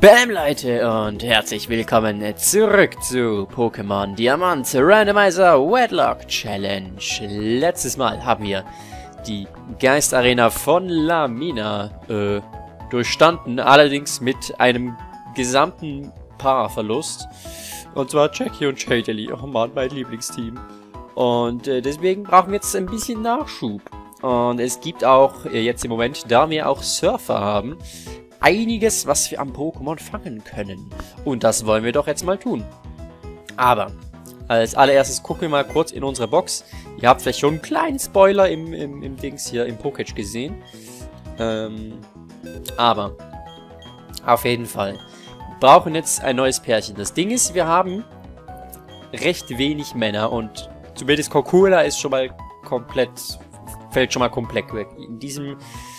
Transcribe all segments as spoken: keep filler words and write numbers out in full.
Bam Leute und herzlich willkommen zurück zu Pokémon Diamant Randomizer Wedlock Challenge. Letztes Mal haben wir die Geistarena von Lamina äh, durchstanden, allerdings mit einem gesamten Paarverlust. Und zwar Jackie und Shadely. Oh Mann, mein Lieblingsteam. Und äh, deswegen brauchen wir jetzt ein bisschen Nachschub. Und es gibt auch äh, jetzt im Moment, da wir auch Surfer haben, einiges, was wir am Pokémon fangen können. Und das wollen wir doch jetzt mal tun. Aber als allererstes gucken wir mal kurz in unsere Box. Ihr habt vielleicht schon einen kleinen Spoiler im, im, im Dings hier, im Pokédex gesehen. Ähm, aber auf jeden Fall. Wir brauchen jetzt ein neues Pärchen. Das Ding ist, wir haben recht wenig Männer und zumindest Kokula ist schon mal komplett, fällt schon mal komplett weg. In diesem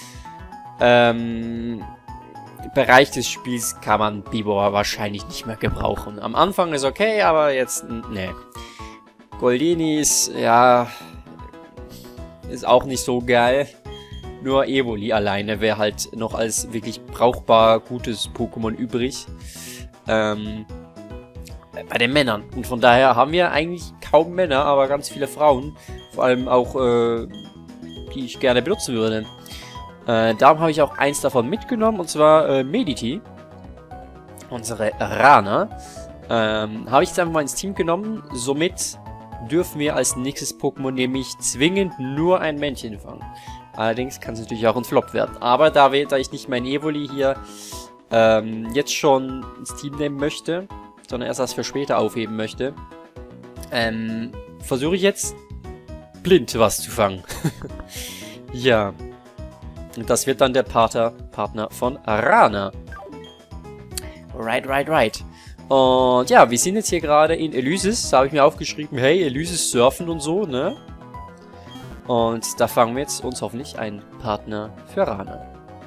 ähm, Bereich des Spiels kann man Bibor wahrscheinlich nicht mehr gebrauchen. Am Anfang ist okay, aber jetzt, ne. Goldinis, ja, ist auch nicht so geil. Nur Evoli alleine wäre halt noch als wirklich brauchbar gutes Pokémon übrig. Ähm, bei den Männern. Und von daher haben wir eigentlich kaum Männer, aber ganz viele Frauen. Vor allem auch, äh, die ich gerne benutzen würde. Äh, darum habe ich auch eins davon mitgenommen, und zwar äh, Mediti. Unsere Rana. Ähm, habe ich jetzt einfach mal ins Team genommen. Somit dürfen wir als nächstes Pokémon nämlich zwingend nur ein Männchen fangen. Allerdings kann es natürlich auch ein Flop werden. Aber da, wir, da ich nicht mein Evoli hier ähm, jetzt schon ins Team nehmen möchte, sondern erst das für später aufheben möchte, ähm, versuche ich jetzt blind was zu fangen. Ja. Und das wird dann der Pater, Partner von Rana. Right, right, right. Und ja, wir sind jetzt hier gerade in Elysis. Da habe ich mir aufgeschrieben, hey, Elysis surfen und so, ne? Und da fangen wir jetzt uns hoffentlich einen Partner für Rana.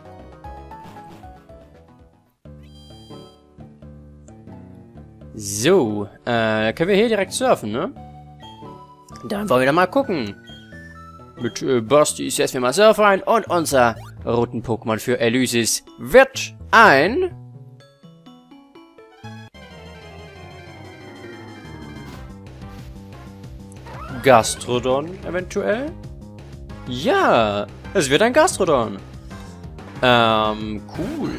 So, äh, können wir hier direkt surfen, ne? Dann wollen wir da mal gucken. Mit äh, Bursty setzen wir mal Surfer ein und unser Routen-Pokémon für Elysis wird ein... Gastrodon eventuell? Ja, es wird ein Gastrodon. Ähm, cool.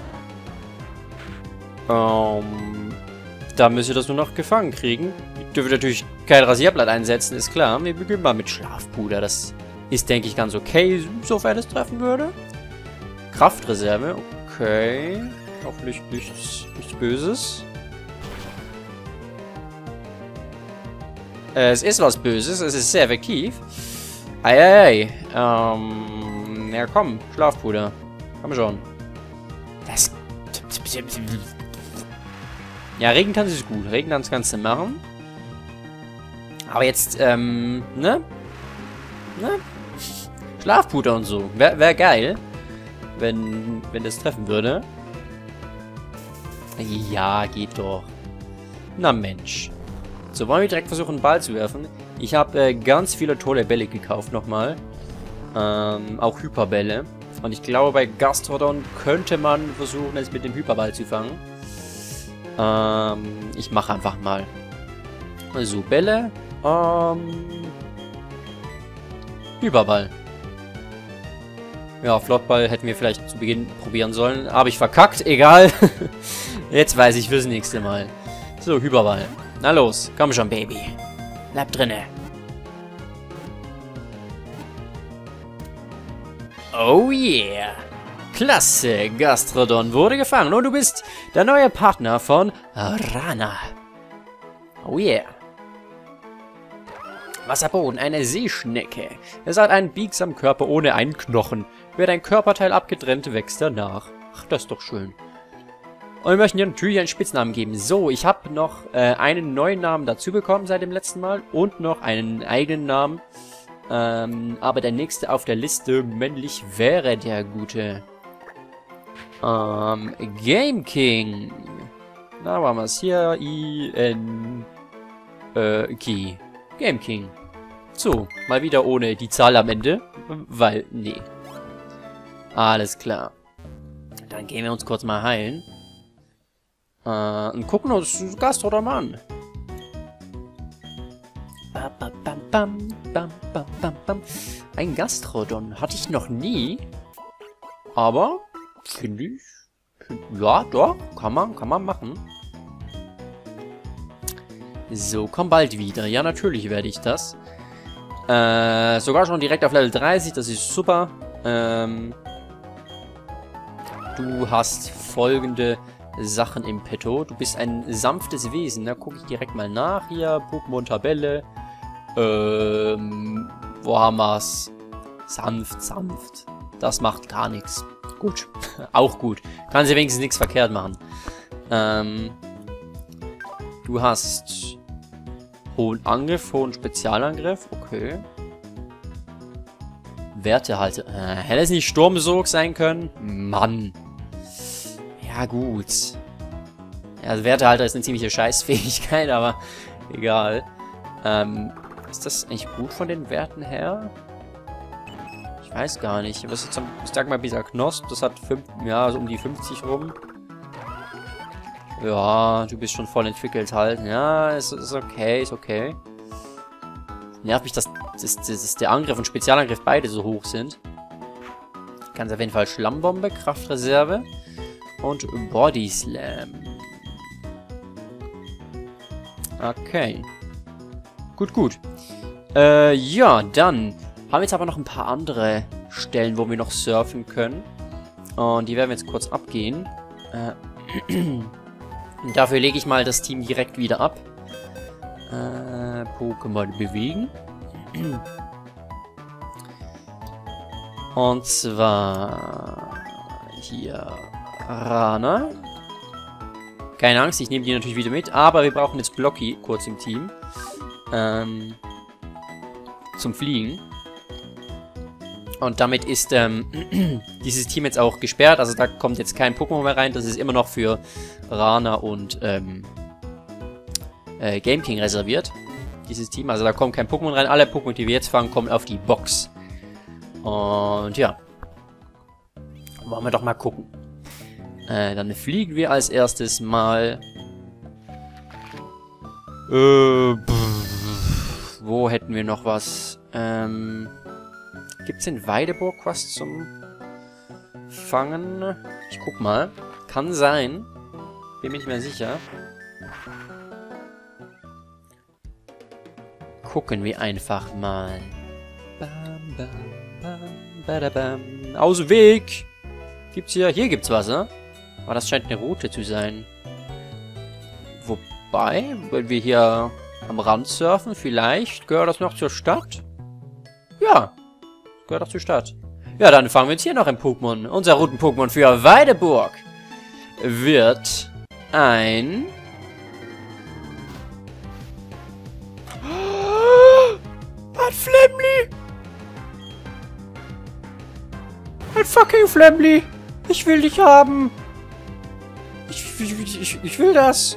Ähm, da müsst ihr das nur noch gefangen kriegen. Ich dürfe natürlich kein Rasierblatt einsetzen, ist klar. Wir beginnen mal mit Schlafpuder. Das ist, denke ich, ganz okay, sofern es treffen würde. Kraftreserve, okay. Hoffentlich nichts, nichts Böses. Es ist was Böses, es ist sehr effektiv. Eieiei. Ähm, ja komm, Schlafpuder. Komm schon. Das... Ja, Regentanz ist gut. Regentanz kannst du machen. Aber jetzt, ähm, ne? Ne? Schlafpuder und so. Wäre wär geil, wenn, wenn das treffen würde. Ja, geht doch. Na Mensch. So, wollen wir direkt versuchen, einen Ball zu werfen. Ich habe äh, ganz viele tolle Bälle gekauft nochmal. Ähm, auch Hyperbälle. Und ich glaube, bei Gastrodon könnte man versuchen, es mit dem Hyperball zu fangen. Ähm, ich mache einfach mal. So, Bälle. Ähm, Hyperball. Ja, Flottball hätten wir vielleicht zu Beginn probieren sollen. Habe ich verkackt, egal. Jetzt weiß ich fürs nächste Mal. So, Hyperball. Na los, komm schon, Baby. Bleib drinne. Oh yeah. Klasse, Gastrodon wurde gefangen und du bist der neue Partner von Rana. Oh yeah. Wasserboden, eine Seeschnecke. Es hat einen biegsamen Körper ohne einen Knochen. Wird ein Körperteil abgetrennt, wächst er nach. Ach, das ist doch schön. Und wir möchten dir natürlich einen Spitznamen geben. So, ich habe noch äh, einen neuen Namen dazu bekommen seit dem letzten Mal. Und noch einen eigenen Namen. Ähm, aber der nächste auf der Liste männlich wäre der gute ähm, Game King. Da waren wir es hier. I N äh, Key. Game King. So, mal wieder ohne die Zahl am Ende. Weil, nee. Alles klar. Dann gehen wir uns kurz mal heilen. Äh, und gucken uns Gast oder Mann. Ein Gastrodon hatte ich noch nie. Aber, finde ich, find, ja, doch, kann man, kann man machen. So, komm bald wieder. Ja, natürlich werde ich das. Äh, sogar schon direkt auf Level dreißig, das ist super. Ähm, du hast folgende Sachen im Petto. Du bist ein sanftes Wesen. Da gucke ich direkt mal nach hier. Pokémon-Tabelle. Ähm, wo haben wir's? Sanft, sanft. Das macht gar nichts. Gut. Auch gut. Kann sie wenigstens nichts verkehrt machen. Ähm, du hast hohen Angriff, hohen Spezialangriff. Okay. Werte halt. Äh, hätte es nicht Sturmsog sein können? Mann. Ja, gut. Ja, also Wertehalter ist eine ziemliche Scheißfähigkeit, aber egal. Ähm, ist das eigentlich gut von den Werten her? Ich weiß gar nicht. Was ist zum, ich sag mal, dieser Knosp, das hat fünf, ja, so um die fünfzig rum. Ja, du bist schon voll entwickelt halt. Ja, ist, ist okay, ist okay. Nervt mich, dass, dass, dass der Angriff und Spezialangriff beide so hoch sind. Ganz auf jeden Fall Schlammbombe, Kraftreserve und Body Slam. Okay. Gut, gut. Äh, ja, dann haben wir jetzt aber noch ein paar andere Stellen, wo wir noch surfen können. Und die werden wir jetzt kurz abgehen. Äh, dafür lege ich mal das Team direkt wieder ab. Äh, Pokémon bewegen. Und zwar hier Rana. Keine Angst, ich nehme die natürlich wieder mit, aber wir brauchen jetzt Blocky kurz im Team. Ähm, zum Fliegen. Und damit ist ähm, dieses Team jetzt auch gesperrt. Also da kommt jetzt kein Pokémon mehr rein. Das ist immer noch für Rana und ähm, äh, Game King reserviert. Dieses Team. Also da kommt kein Pokémon rein. Alle Pokémon, die wir jetzt fangen, kommen auf die Box. Und ja. Wollen wir doch mal gucken. Äh, dann fliegen wir als erstes mal. Äh, pff, wo hätten wir noch was? Ähm... Gibt es in Weideburg was zum Fangen? Ich guck mal. Kann sein. Bin mir nicht mehr sicher. Gucken wir einfach mal. Bam, bam, bam, badabam. Aus dem Weg! Gibt's hier... Hier gibt's was, ne? Aber das scheint eine Route zu sein. Wobei, wenn wir hier am Rand surfen, vielleicht gehört das noch zur Stadt? Ja. Gehört auch zur Stadt. Ja, dann fangen wir jetzt hier noch ein Pokémon. Unser Routen-Pokémon für Weideburg wird ein... Ein Flamly! Ein fucking Flamly! Ich will dich haben! Ich, ich, ich, ich will das!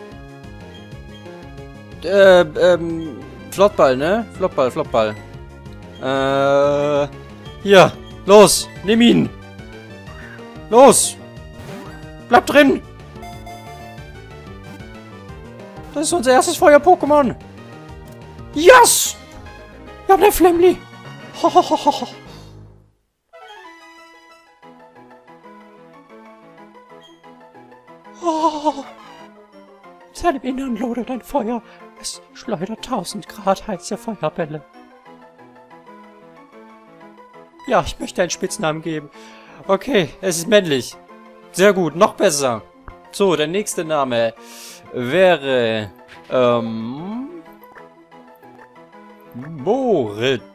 Äh, ähm... Flottball, ne? Flottball, Flottball. Äh... Hier, los, nimm ihn. Los. Bleib drin. Das ist unser erstes Feuer-Pokémon. Yes. Wir haben eine Flamly. Oh. In seinem Innern lodert ein Feuer. Es schleudert tausend Grad heiße Feuerbälle. Ja, ich möchte einen Spitznamen geben. Okay, es ist männlich. Sehr gut, noch besser. So, der nächste Name wäre... Ähm... Moritz.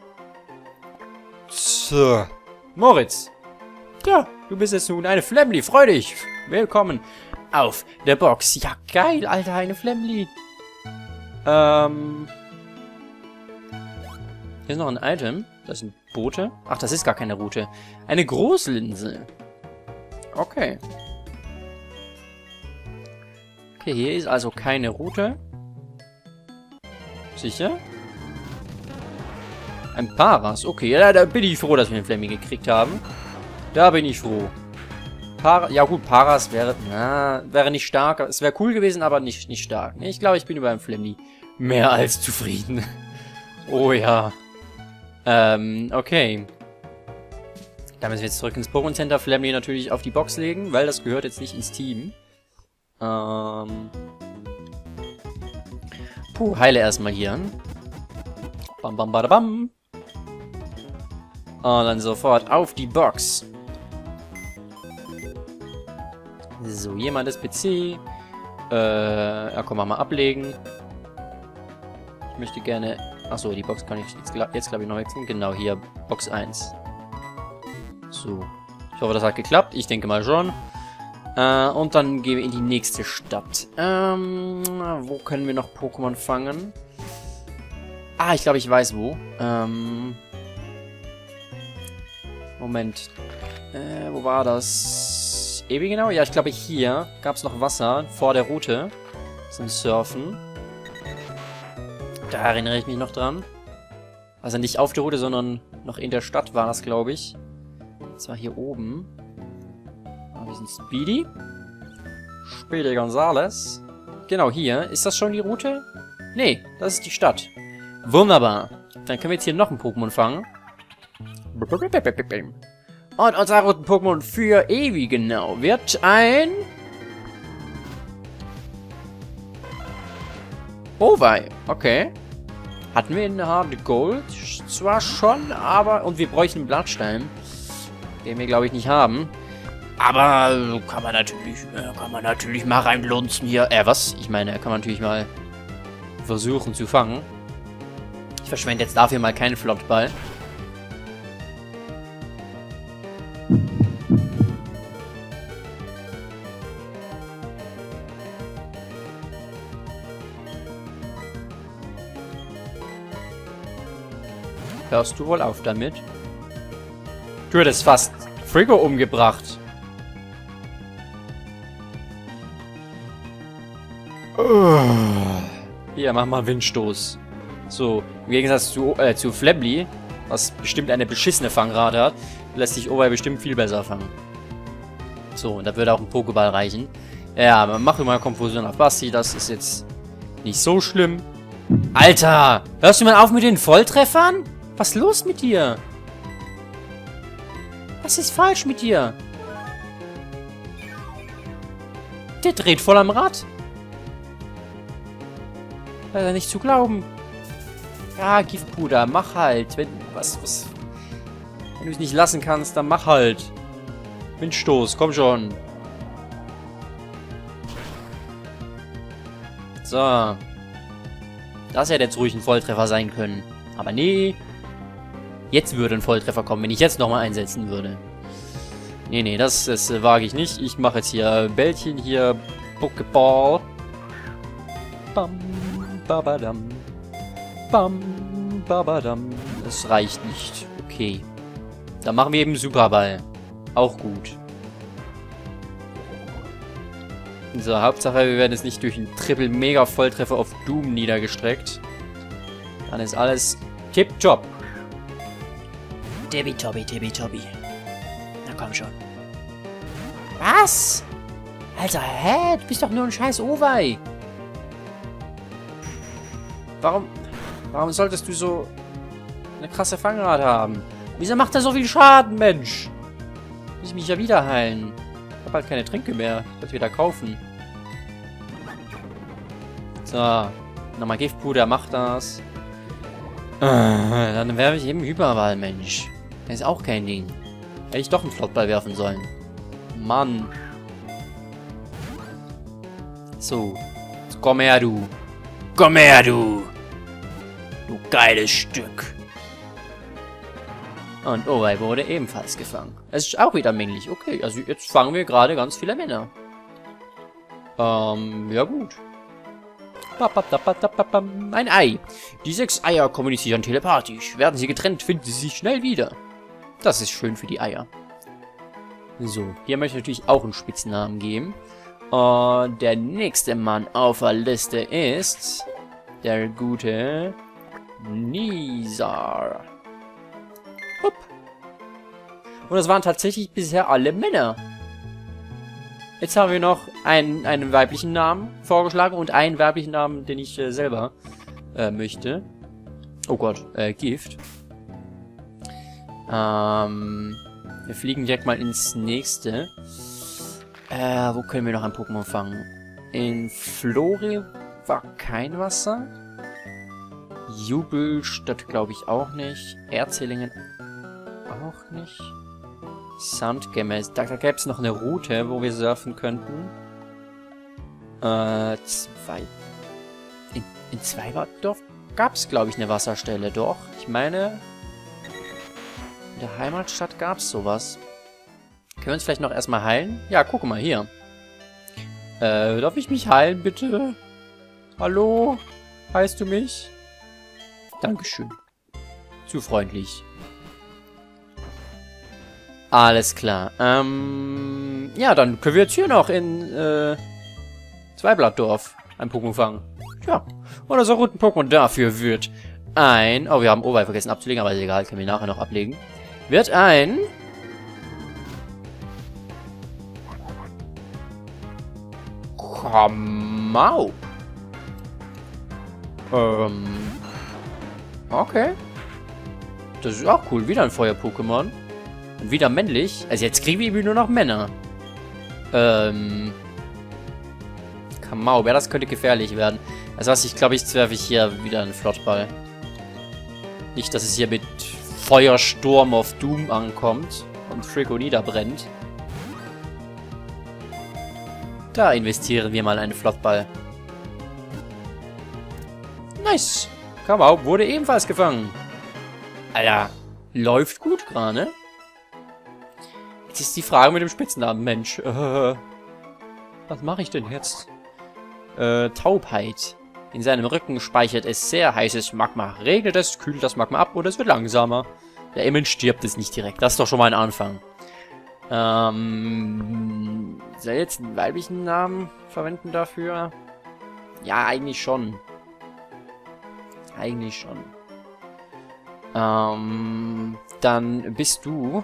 Moritz. Ja, du bist jetzt nun eine Flamly. Freu dich. Willkommen auf der Box. Ja, geil, Alter, eine Flamly. Ähm... Hier ist noch ein Item. Das sind Boote. Ach, das ist gar keine Route. Eine Großlinse. Okay. Okay, hier ist also keine Route. Sicher? Ein Paras. Okay, ja, da bin ich froh, dass wir den Flammy gekriegt haben. Da bin ich froh. Para, ja gut, Paras wäre, na, wäre nicht stark. Es wäre cool gewesen, aber nicht, nicht stark. Ich glaube, ich bin über dem Flemly mehr als zufrieden. Oh ja. Ähm, okay. Da müssen wir jetzt zurück ins Pokémon Center. Flemly natürlich auf die Box legen, weil das gehört jetzt nicht ins Team. Ähm. Puh, heile erstmal hier. Bam, bam, bada, bam. Und dann sofort auf die Box. So, hier mal das P C. Äh, ja komm, mal ablegen. Ich möchte gerne... Achso, die Box kann ich jetzt, jetzt glaube ich noch wechseln. Genau, hier, Box eins. So. Ich hoffe, das hat geklappt. Ich denke mal schon. Äh, und dann gehen wir in die nächste Stadt. Ähm, wo können wir noch Pokémon fangen? Ah, ich glaube, ich weiß wo. Ähm... Moment. Äh, wo war das? Ewig genau? Ja, ich glaube hier gab es noch Wasser vor der Route zum Surfen. Da erinnere ich mich noch dran. Also nicht auf der Route, sondern noch in der Stadt war das, glaube ich. Das war hier oben. Ah, wir sind Speedy. Speedy Gonzales. Genau, hier. Ist das schon die Route? Nee, das ist die Stadt. Wunderbar. Dann können wir jetzt hier noch ein Pokémon fangen. Und unser roten Pokémon für Eevee, genau, wird ein... Owei, okay. Hatten wir in Hard Gold zwar schon, aber... Und wir bräuchten einen Blattstein. Den wir, glaube ich, nicht haben. Aber kann man natürlich... Kann man natürlich mal reinlunzen hier. Äh, was? Ich meine, kann man natürlich mal versuchen zu fangen. Ich verschwende jetzt dafür mal keinen Flottball. Hörst du wohl auf damit? Du hättest fast Frigo umgebracht. Hier, mach mal Windstoß. So, im Gegensatz zu, äh, zu Flemly, was bestimmt eine beschissene Fangrate hat, lässt sich Owei bestimmt viel besser fangen. So, und da würde auch ein Pokéball reichen. Ja, aber mach mal Konfusion auf Basti, das ist jetzt nicht so schlimm. Alter, hörst du mal auf mit den Volltreffern? Was ist los mit dir? Was ist falsch mit dir? Der dreht voll am Rad. Das ist nicht zu glauben. Ja, Giftpuder, mach halt. Wenn, was, was, wenn du es nicht lassen kannst, dann mach halt. Windstoß, komm schon. So. Das hätte jetzt ruhig ein Volltreffer sein können. Aber nee. Jetzt würde ein Volltreffer kommen, wenn ich jetzt nochmal einsetzen würde. Nee, nee, das, das äh, wage ich nicht. Ich mache jetzt hier Bällchen, hier Pokéball. Bam, babadam. Bam, babadam. Das reicht nicht. Okay. Dann machen wir eben Superball. Auch gut. So, Hauptsache, wir werden jetzt nicht durch einen Triple-Mega-Volltreffer auf Doom niedergestreckt. Dann ist alles tipptopp. Tippitoppi, tippitoppi. Na komm schon. Was? Alter, hä? Du bist doch nur ein scheiß Owei. Warum... Warum solltest du so eine krasse Fangrate haben? Wieso macht er so viel Schaden, Mensch? Muss ich mich ja wieder heilen. Ich habe halt keine Tränke mehr. Ich werde wieder kaufen. So. Nochmal Giftpuder, macht das. Äh, dann werfe ich eben Hyperball, Mensch. Das ist auch kein Ding. Hätte ich doch einen Flottball werfen sollen. Mann. So. Jetzt komm her, du. Komm her, du. Du geiles Stück. Und Owei wurde ebenfalls gefangen. Es ist auch wieder männlich. Okay, also jetzt fangen wir gerade ganz viele Männer. Ähm, ja gut. Ein Ei. Die sechs Eier kommunizieren telepathisch. Werden sie getrennt, finden sie sich schnell wieder. Das ist schön für die Eier. So, hier möchte ich natürlich auch einen Spitznamen geben. Und der nächste Mann auf der Liste ist der gute Nizar. Hopp. Und das waren tatsächlich bisher alle Männer. Jetzt haben wir noch einen, einen weiblichen Namen vorgeschlagen und einen weiblichen Namen, den ich äh, selber äh, möchte. Oh Gott, äh, Gift. Ähm, wir fliegen direkt mal ins nächste. Äh, wo können wir noch ein Pokémon fangen? In Flori war kein Wasser. Jubelstadt glaube ich auch nicht. Erzählingen auch nicht. Sandgemme. Da, da gäbe es noch eine Route, wo wir surfen könnten. Äh, zwei. In, in Zweibadorf gab es, glaube ich, eine Wasserstelle. Doch, ich meine, in der Heimatstadt gab es sowas. Können wir uns vielleicht noch erstmal heilen? Ja, guck mal hier. Äh, darf ich mich heilen, bitte? Hallo? Heilst du mich? Dankeschön. Zu freundlich. Alles klar. Ähm, ja, dann können wir jetzt hier noch in, äh, Zweiblattdorf ein Pokémon fangen. Tja. Und unser roten Pokémon dafür wird ein... Oh, wir haben Oberei vergessen abzulegen, aber ist egal, können wir nachher noch ablegen. Wird ein... Kamau. Ähm... Okay. Das ist auch cool. Wieder ein Feuer-Pokémon. Und wieder männlich. Also jetzt kriegen wir irgendwie nur noch Männer. Ähm. Kamau. Ja, das könnte gefährlich werden. Also was, ich glaube, ich werfe ich hier wieder einen Flottball. Nicht, dass es hier mit Feuersturm of Doom ankommt. Und Frico niederbrennt. Da investieren wir mal einen Flottball. Nice. Kamau wurde ebenfalls gefangen. Alter, läuft gut gerade. Jetzt ist die Frage mit dem Spitznamen, Mensch. Äh, was mache ich denn jetzt? Äh, Taubheit. In seinem Rücken speichert es sehr heißes Magma. Regnet es, kühlt das Magma ab oder es wird langsamer. Ja, immerhin stirbt es nicht direkt. Das ist doch schon mal ein Anfang. Ähm, soll ich jetzt einen weiblichen Namen verwenden dafür? Ja, eigentlich schon. Eigentlich schon. Ähm, dann bist du...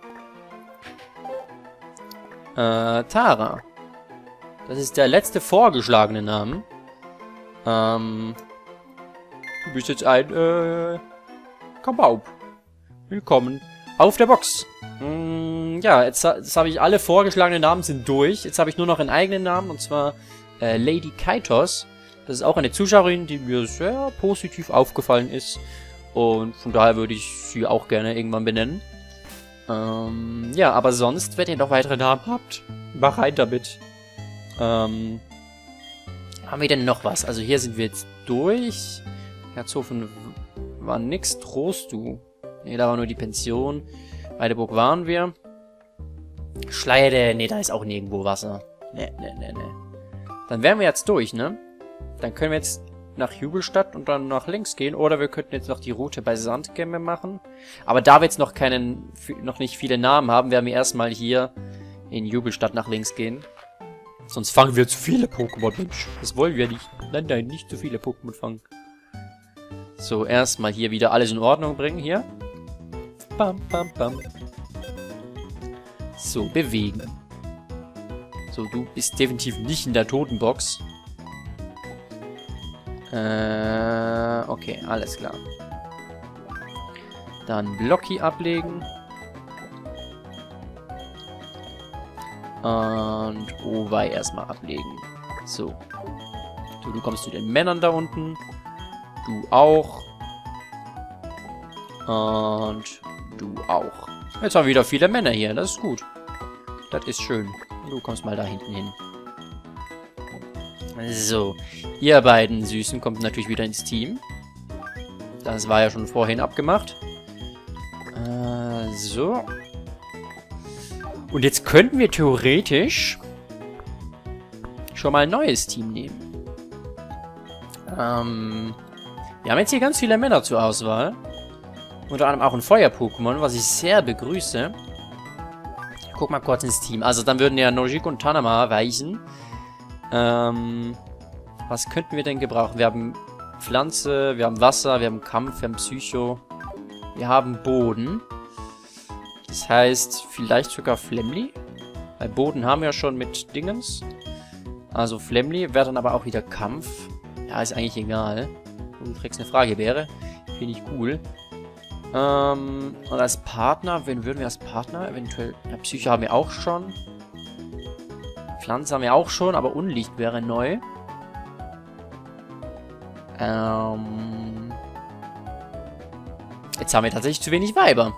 Äh, Tara. Das ist der letzte vorgeschlagene Name. Ähm, du bist jetzt ein, äh, Kabaub. Willkommen auf der Box. Mm, ja, jetzt, jetzt habe ich alle vorgeschlagenen Namen sind durch. Jetzt habe ich nur noch einen eigenen Namen, und zwar äh, Lady Kaitos. Das ist auch eine Zuschauerin, die mir sehr positiv aufgefallen ist. Und von daher würde ich sie auch gerne irgendwann benennen. Ähm, ja, aber sonst, wenn ihr noch weitere Namen habt, mach rein damit. Ähm, haben wir denn noch was? Also hier sind wir jetzt durch. Herzhofen war nix. Trostu. Ne, da war nur die Pension. Weideburg waren wir. Schleide. Ne, da ist auch nirgendwo Wasser. Ne, ne, ne, ne. Dann wären wir jetzt durch, ne? Dann können wir jetzt nach Jubelstadt und dann nach links gehen. Oder wir könnten jetzt noch die Route bei Sandgemme machen. Aber da wir jetzt noch keinen, noch nicht viele Namen haben, werden wir erstmal hier in Jubelstadt nach links gehen. Sonst fangen wir zu viele Pokémon, Mensch. Das wollen wir nicht. Nein, nein, nicht zu viele Pokémon fangen. So, erstmal hier wieder alles in Ordnung bringen, hier. Bam, bam, bam. So, bewegen. So, du bist definitiv nicht in der Totenbox. Äh, okay, alles klar. Dann Blocky ablegen. Und Owei erstmal ablegen. So. Du, du kommst zu den Männern da unten. Du auch. Und du auch. Jetzt haben wir wieder viele Männer hier. Das ist gut. Das ist schön. Du kommst mal da hinten hin. So. Ihr beiden Süßen kommt natürlich wieder ins Team. Das war ja schon vorhin abgemacht. Äh, so. Und jetzt könnten wir theoretisch schon mal ein neues Team nehmen. Ähm, wir haben jetzt hier ganz viele Männer zur Auswahl. Unter anderem auch ein Feuer-Pokémon, was ich sehr begrüße. Ich guck mal kurz ins Team. Also dann würden ja Nojik und Tanama weichen. Ähm, was könnten wir denn gebrauchen? Wir haben Pflanze, wir haben Wasser, wir haben Kampf, wir haben Psycho. Wir haben Boden. Das heißt, vielleicht sogar Flemly Bei Boden haben wir ja schon mit Dingens. Also Flemly wäre dann aber auch wieder Kampf. Ja, ist eigentlich egal. Du trägst eine Frage wäre. Finde ich cool. Ähm, und als Partner, wen würden wir als Partner? Eventuell, ja, Psyche haben wir auch schon. Pflanze haben wir auch schon, aber Unlicht wäre neu. Ähm, jetzt haben wir tatsächlich zu wenig Weiber.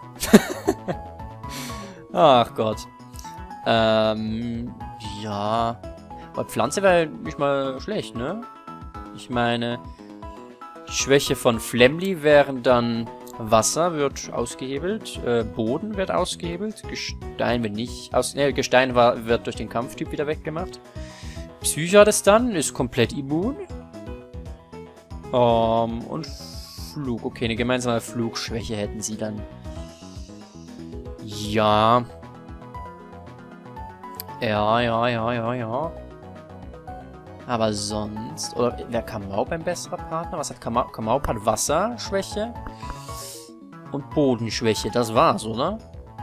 Ach Gott. Ähm, ja. Aber Pflanze wäre nicht mal schlecht, ne? Ich meine, die Schwäche von Flemly wären dann Wasser wird ausgehebelt, äh, Boden wird ausgehebelt, Gestein wird nicht aus... Ne, Gestein war, wird durch den Kampftyp wieder weggemacht. Psyche hat es dann, ist komplett immun. Ähm, und Flug, okay, eine gemeinsame Flugschwäche hätten sie dann. Ja. Ja, ja, ja, ja, ja. Aber sonst... Oder wäre Kamaup ein besserer Partner? Was hat Kamaup? Kamaup hat Wasserschwäche und Bodenschwäche. Das war's, oder?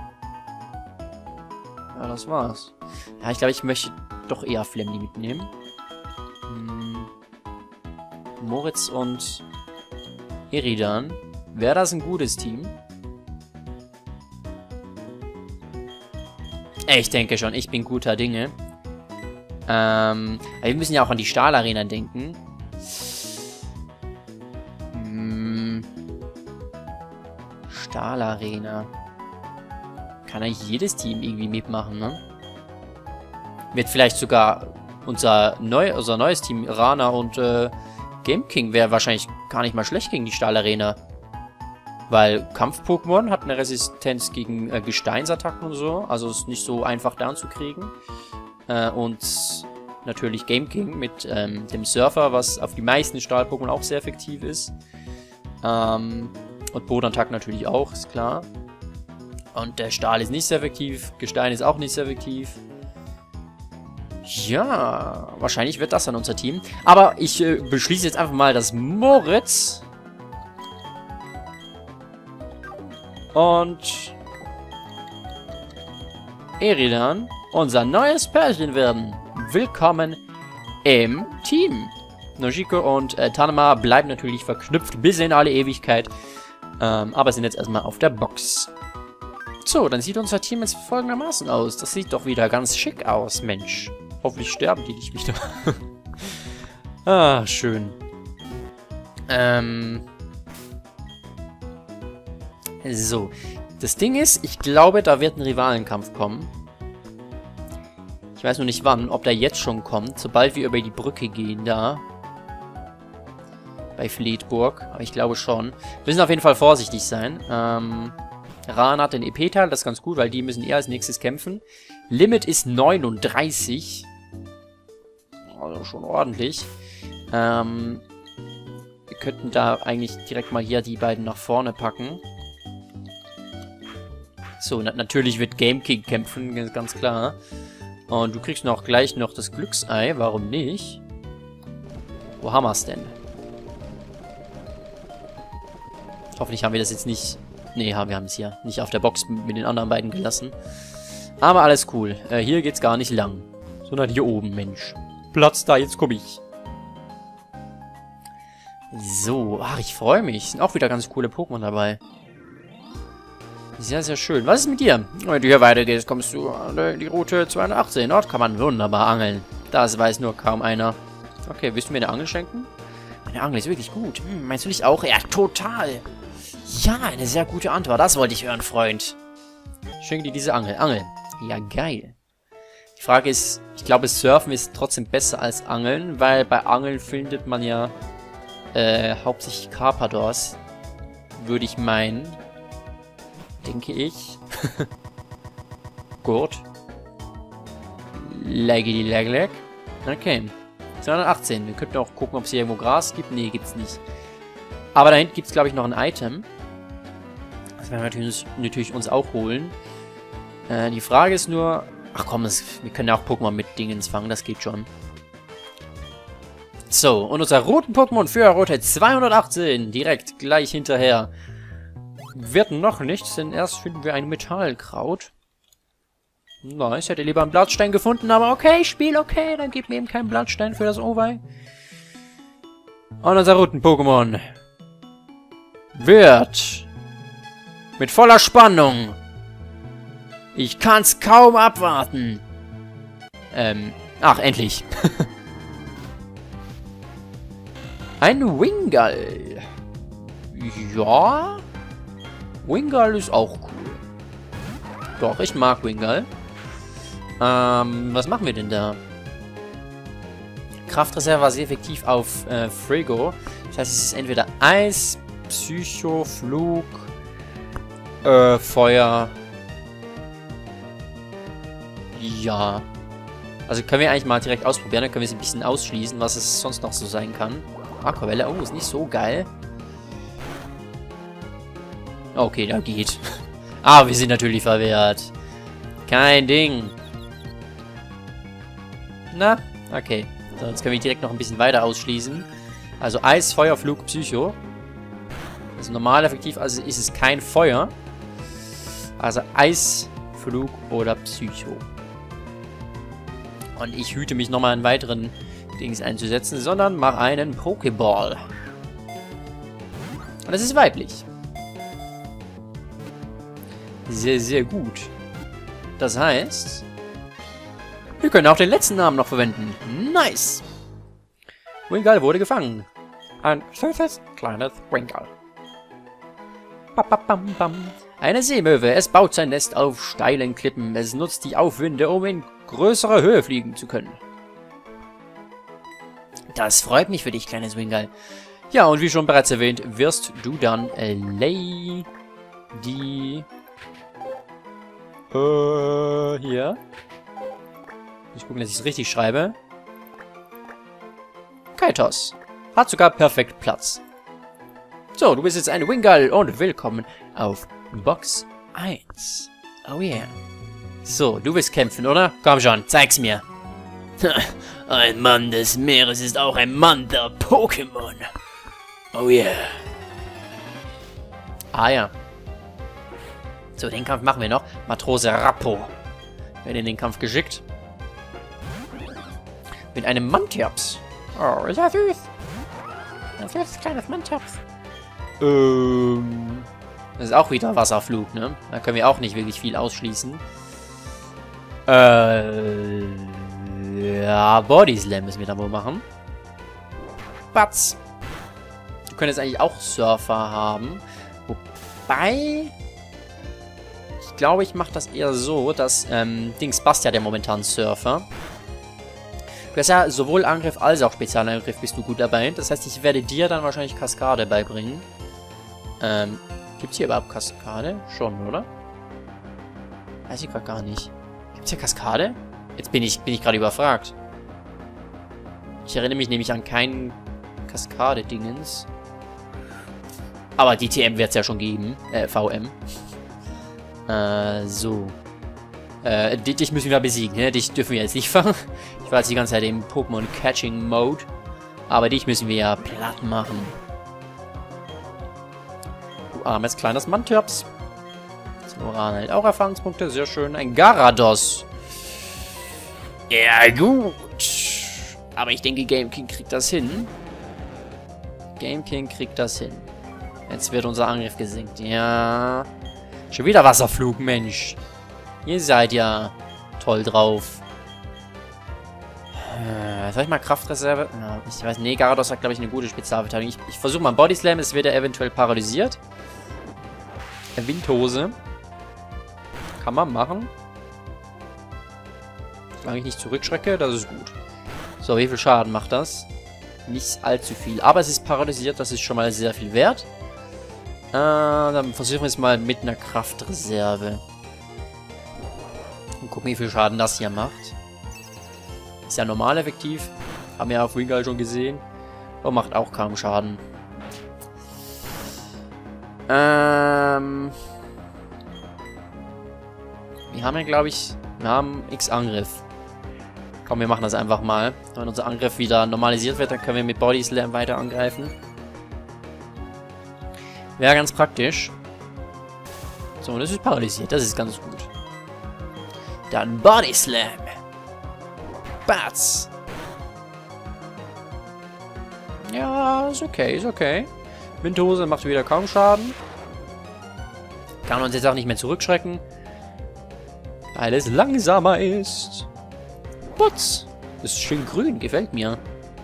Ja, das war's. Ja, ich glaube, ich möchte doch eher Flemly mitnehmen. Hm. Moritz und Eridan. Wäre das ein gutes Team? Ich denke schon, ich bin guter Dinge. Ähm, aber wir müssen ja auch an die Stahlarena denken. Hm. Stahlarena. Kann eigentlich jedes Team irgendwie mitmachen, ne? Wird vielleicht sogar unser, neu, unser neues Team, Rana und äh, Game King, wäre wahrscheinlich gar nicht mal schlecht gegen die Stahlarena. Weil Kampf-Pokémon hat eine Resistenz gegen äh, Gesteinsattacken und so. Also ist nicht so einfach down zu kriegen. Äh, und natürlich Game King mit ähm, dem Surfer, was auf die meisten Stahl-Pokémon auch sehr effektiv ist. Ähm, und Bodenattack natürlich auch, ist klar. Und der Stahl ist nicht sehr effektiv. Gestein ist auch nicht sehr effektiv. Ja, wahrscheinlich wird das dann unser Team. Aber ich äh, beschließe jetzt einfach mal, dass Moritz und Eridan unser neues Pärchen werden. Willkommen im Team. Nojiko und äh, Tanema bleiben natürlich verknüpft bis in alle Ewigkeit. Ähm, aber sind jetzt erstmal auf der Box. So, dann sieht unser Team jetzt folgendermaßen aus. Das sieht doch wieder ganz schick aus, Mensch. Hoffentlich sterben die nicht wieder. Ah, schön. Ähm... So, das Ding ist, ich glaube, da wird ein Rivalenkampf kommen. Ich weiß nur nicht wann, ob der jetzt schon kommt, sobald wir über die Brücke gehen, da. Bei Fleetburg, aber ich glaube schon. Wir müssen auf jeden Fall vorsichtig sein. Ähm, Rana hat den E P-Teil, das ist ganz gut, weil die müssen eher als nächstes kämpfen. Limit ist neununddreißig. Also schon ordentlich. Ähm, wir könnten da eigentlich direkt mal hier die beiden nach vorne packen. So, na natürlich wird Game King kämpfen, ganz klar. Und du kriegst noch gleich noch das Glücksei, warum nicht? Wo haben wir es denn? Hoffentlich haben wir das jetzt nicht... Nee, haben wir haben es hier nicht auf der Box mit den anderen beiden gelassen. Aber alles cool. Äh, hier geht's gar nicht lang. Sondern hier oben, Mensch. Platz da, jetzt komme ich. So, ach, ich freue mich. Sind auch wieder ganz coole Pokémon dabei. Sehr, sehr schön. Was ist mit dir? Wenn du hier weitergehst, kommst du an die Route zweihundertachtzehn. Dort kann man wunderbar angeln. Das weiß nur kaum einer. Okay, willst du mir eine Angel schenken? Meine Angel ist wirklich gut. Hm, meinst du nicht auch? Ja, total. Ja, eine sehr gute Antwort. Das wollte ich hören, Freund. Ich schenke dir diese Angel. Angel. Ja, geil. Die Frage ist, ich glaube, Surfen ist trotzdem besser als Angeln, weil bei Angeln findet man ja äh, hauptsächlich Carpadors. Würde ich meinen. Denke ich. Gut. Leggedy leg leg. Okay. zweihundertachtzehn. Wir könnten auch gucken, ob es hier irgendwo Gras gibt. Nee, gibt's nicht. Aber da hinten gibt es, glaube ich, noch ein Item. Das werden wir natürlich, natürlich uns auch holen. Äh, die Frage ist nur... Ach komm, das, wir können ja auch Pokémon mit Dingens fangen. Das geht schon. So, und unser roten Pokémon für Route zweihundertachtzehn. Direkt gleich hinterher. Wird noch nichts, denn erst finden wir ein Metallkraut. Nice, hätte lieber einen Blattstein gefunden, aber okay, Spiel, okay, dann gib mir eben keinen Blattstein für das Owei. Und unser Routen-Pokémon wird mit voller Spannung. Ich kann's kaum abwarten. Ähm, ach, endlich. Ein Wingull. Ja. Wingull ist auch cool. Doch, ich mag Wingull. Ähm, was machen wir denn da? Kraftreserve war sehr effektiv auf äh, Frigo. Das heißt, es ist entweder Eis, Psycho, Flug, äh, Feuer. Ja. Also können wir eigentlich mal direkt ausprobieren. Dann können wir es ein bisschen ausschließen, was es sonst noch so sein kann. Aquavelle, oh, ist nicht so geil. Okay, da geht. Ah, wir sind natürlich verwehrt. Kein Ding. Na, okay. So, jetzt können wir direkt noch ein bisschen weiter ausschließen. Also Eis, Feuer, Flug, Psycho. Also normal effektiv, also ist es kein Feuer. Also Eis, Flug oder Psycho. Und ich hüte mich nochmal einen weiteren Dings einzusetzen, sondern mache einen Pokéball. Und das ist weiblich. Sehr, sehr gut. Das heißt, wir können auch den letzten Namen noch verwenden. Nice! Wingull wurde gefangen. Ein süßes, kleines Wingull. Eine Seemöwe. Es baut sein Nest auf steilen Klippen. Es nutzt die Aufwinde, um in größere Höhe fliegen zu können. Das freut mich für dich, kleines Wingull. Ja, und wie schon bereits erwähnt, wirst du dann äh, Lady... Äh, hier. Ich gucke, dass ich es richtig schreibe. Kaitos. Hat sogar perfekt Platz. So, du bist jetzt ein Wingull und willkommen auf Box eins. Oh yeah. So, du willst kämpfen, oder? Komm schon, zeig's mir. Ein Mann des Meeres ist auch ein Mann der Pokémon. Oh yeah. Ah ja. So, den Kampf machen wir noch. Matrose Rappo. Wird in den Kampf geschickt. Mit einem Mantjaps. Oh, ist ja süß. Ein süßes kleines Mantjaps. Ähm. Das ist auch wieder Wasserflug, ne? Da können wir auch nicht wirklich viel ausschließen. Äh. Ja, Body Slam müssen wir da wohl machen. Batz. Wir können jetzt eigentlich auch Surfer haben. Wobei. Ich glaube, ich mache das eher so, dass ähm, Dings passt ja der momentan Surfer. Du hast ja sowohl Angriff als auch Spezialangriff bist du gut dabei. Das heißt, ich werde dir dann wahrscheinlich Kaskade beibringen. Ähm, gibt's hier überhaupt Kaskade? Schon, oder? Weiß ich gerade gar nicht. Gibt's hier Kaskade? Jetzt bin ich, bin ich gerade überfragt. Ich erinnere mich nämlich an keinen Kaskade-Dingens. Aber die T M wird es ja schon geben. Äh, V M. Äh, so. Äh, dich müssen wir besiegen, ne? Dich dürfen wir jetzt nicht fangen. Ich war jetzt die ganze Zeit im Pokémon-Catching-Mode. Aber dich müssen wir ja platt machen. Du armes kleines Mantjaps. Zoran hält auch Erfahrungspunkte, sehr schön. Ein Garados. Ja, gut. Aber ich denke, Game King kriegt das hin. Game King kriegt das hin. Jetzt wird unser Angriff gesenkt. Ja. Schon wieder Wasserflug, Mensch. Ihr seid ja toll drauf. Äh, soll ich mal Kraftreserve? Ja, ich weiß, nee, Garados hat, glaube ich, eine gute Spezialverteidigung. Ich, ich versuche mal Body Slam, es wird er eventuell paralysiert. Windhose. Kann man machen. Solange ich nicht zurückschrecke, das ist gut. So, wie viel Schaden macht das? Nicht allzu viel. Aber es ist paralysiert, das ist schon mal sehr viel wert. Äh, dann versuchen wir es mal mit einer Kraftreserve. Und gucken, wie viel Schaden das hier macht. Ist ja normal effektiv. Haben wir ja auf Wingull schon gesehen. Und macht auch kaum Schaden. Ähm... Wir haben ja, glaube ich... Wir haben X Angriff. Komm, wir machen das einfach mal. Wenn unser Angriff wieder normalisiert wird, dann können wir mit Body Slam weiter angreifen. Wäre ganz praktisch. So, das ist paralysiert. Das ist ganz gut. Dann Body Slam. Bats. Ja, ist okay, ist okay. Windhose macht wieder kaum Schaden. Kann uns jetzt auch nicht mehr zurückschrecken. Weil es langsamer ist. Putz. Das ist schön grün, gefällt mir.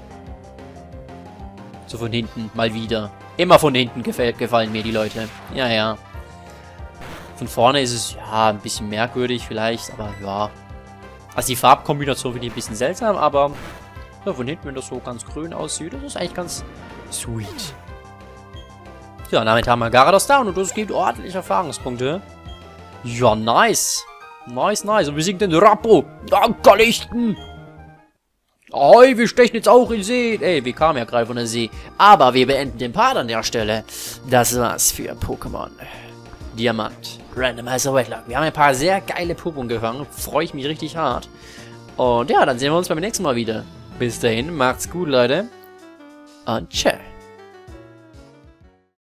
So von hinten, mal wieder. Immer von hinten gefällt, gefallen mir die Leute. Ja, ja. Von vorne ist es, ja, ein bisschen merkwürdig vielleicht, aber ja. Also die Farbkombination finde ich ein bisschen seltsam, aber ja, von hinten, wenn das so ganz grün aussieht, das ist eigentlich ganz sweet. Ja, damit haben wir Garados down und das gibt ordentlich Erfahrungspunkte. Ja, nice. Nice, nice. Und wir besiegen den Rappo. Ankerlichten. Ahoi, wir stechen jetzt auch in See. Ey, wir kamen ja gerade von der See. Aber wir beenden den Part an der Stelle. Das war's für Pokémon Diamant. Randomizer Wetlock. Wir haben ein paar sehr geile Pokémon gefangen. Freue ich mich richtig hart. Und ja, dann sehen wir uns beim nächsten Mal wieder. Bis dahin, macht's gut, Leute. Und tschö.